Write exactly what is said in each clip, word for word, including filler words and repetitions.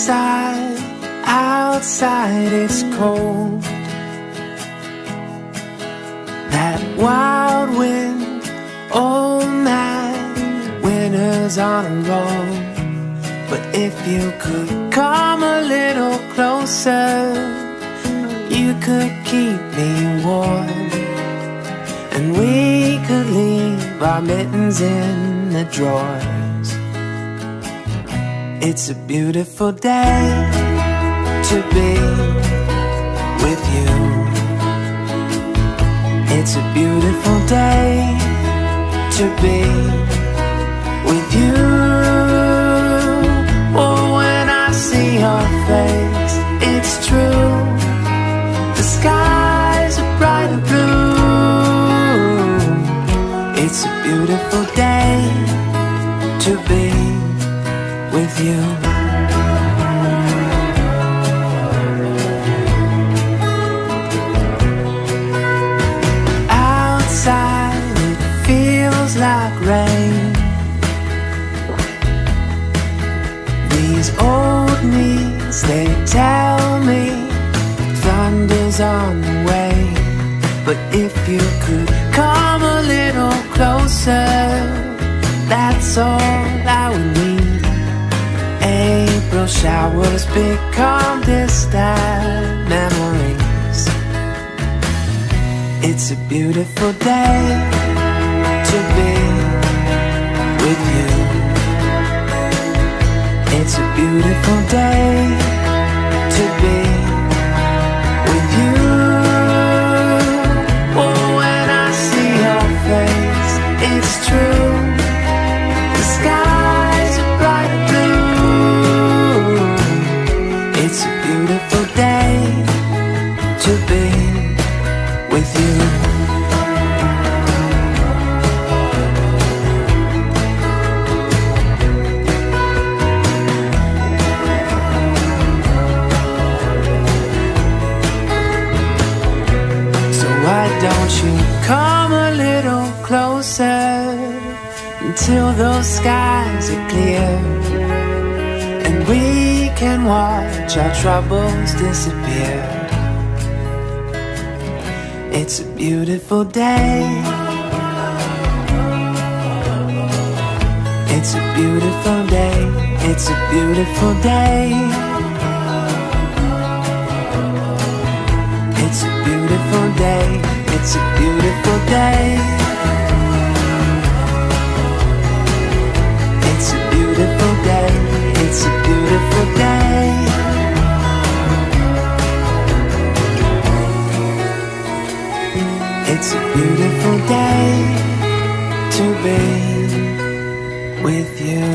Outside, outside it's cold. That wild wind, oh man, winter's on a roll. But if you could come a little closer, you could keep me warm, and we could leave our mittens in the drawers. It's a beautiful day to be with you. It's a beautiful day to be with you. Oh, when I see your face, it's true. The skies are bright and blue. It's a beautiful day to be with you. Outside it feels like rain. These old knees, they tell me thunder's on the way. But if you could come a little closer, that's all I would need. April showers become distant memories. It's a beautiful day to be with you. It's a beautiful day to be with you. Oh, when I see your face, it's true. The skies are bright and blue. It's a beautiful day to be with you. Why don't you come a little closer until those skies are clear, and we can watch our troubles disappear. It's a beautiful day. It's a beautiful day. It's a beautiful day. It's a beautiful day. It's a beautiful day. It's a beautiful day. It's a beautiful day. It's a beautiful day to be with you.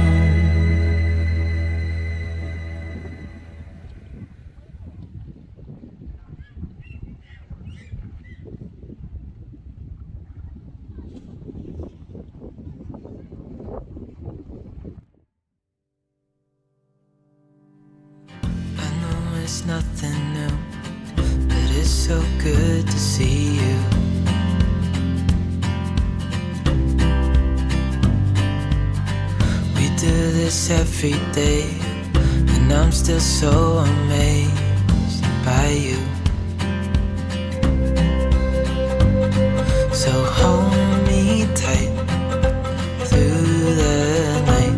It's nothing new, but it's so good to see you. We do this every day, and I'm still so amazed by you. So hold me tight through the night.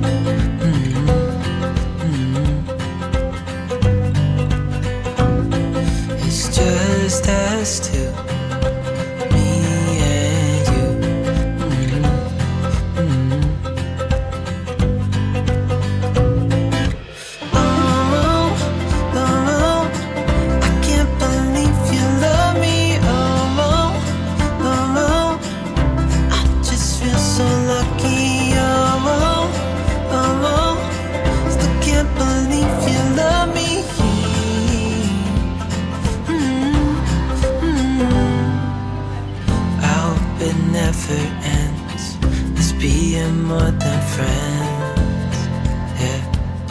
Just us two, me and you. Mm-hmm. Mm-hmm. Oh, oh, I can't believe you love me. Oh, oh, oh, I just feel so lucky. Oh, oh, oh, still can't believe you love me. It never ends, it's being more than friends, yeah.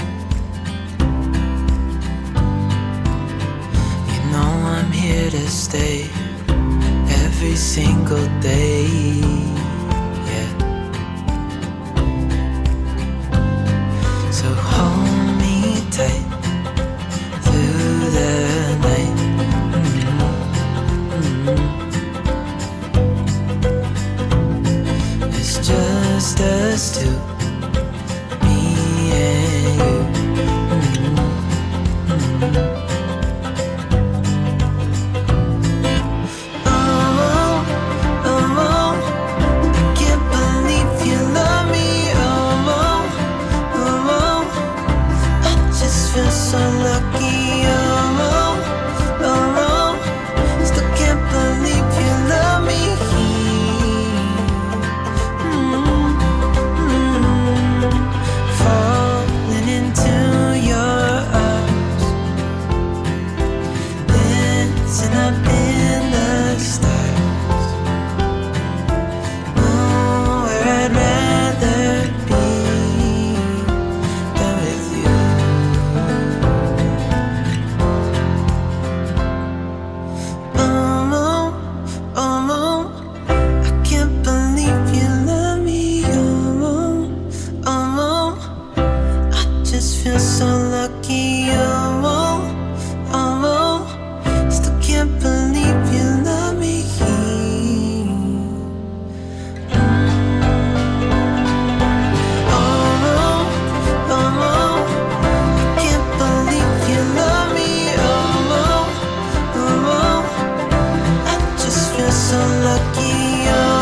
You know I'm here to stay every single day, yeah. So hold me tight your